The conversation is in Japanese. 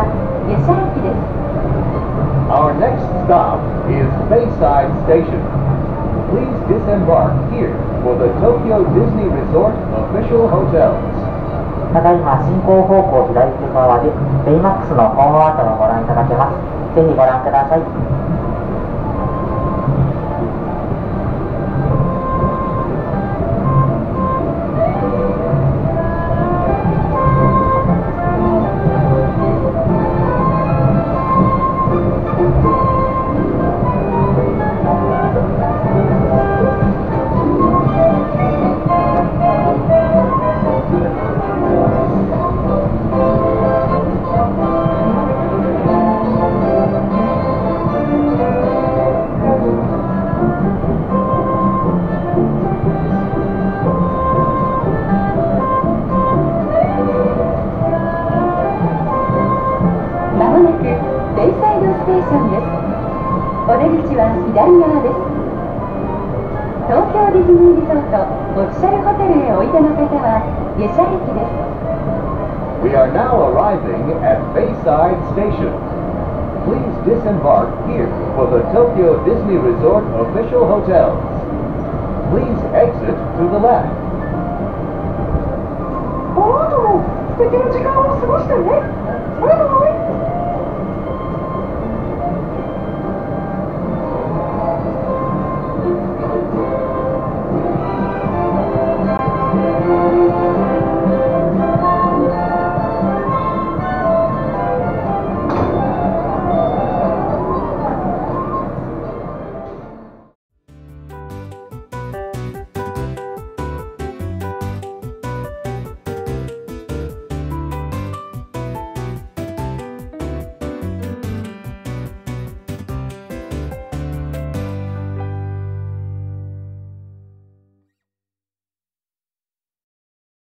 下車駅です。 Our next stop is Bayside Station. Please disembark here for the Tokyo Disney Resort official hotels. ただいま進行方向左手側でベイマックスのホームアートをご覧いただけます。ぜひご覧ください。 ベイサイドステーションです。お出口は左側です。東京ディズニーリゾートオフィシャルホテルへおいでの方は下車駅です。 We are now arriving at Bayside Station. Please disembark here for the Tokyo Disney Resort official hotels. Please exit to the left. この後も素敵な時間を過ごしてね。バイバイ。